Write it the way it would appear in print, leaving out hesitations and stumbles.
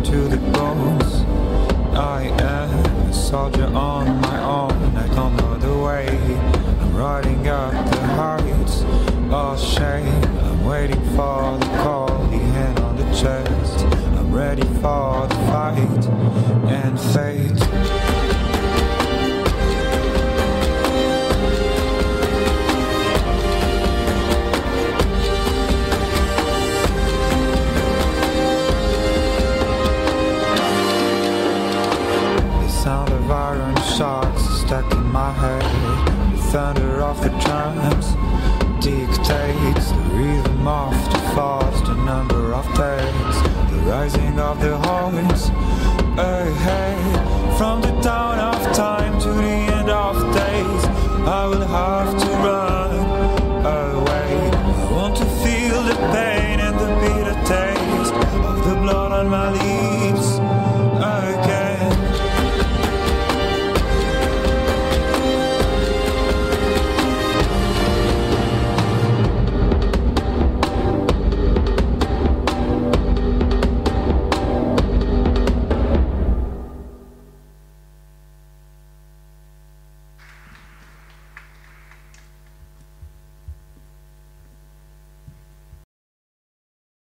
to the bones. I am a soldier on my own. I don't know the way. I'm riding up the heights. All shame. I'm waiting for the call. The hand on the chest. I'm ready for the fight and fate. Sound of iron shots stuck in my head. The thunder of the drums dictates the rhythm of the thoughts, the number of days, the rising of the horns ahead. From the dawn of time to the end of days, I will have to run away. I want to feel the pain and the bitter taste of the blood on my lips.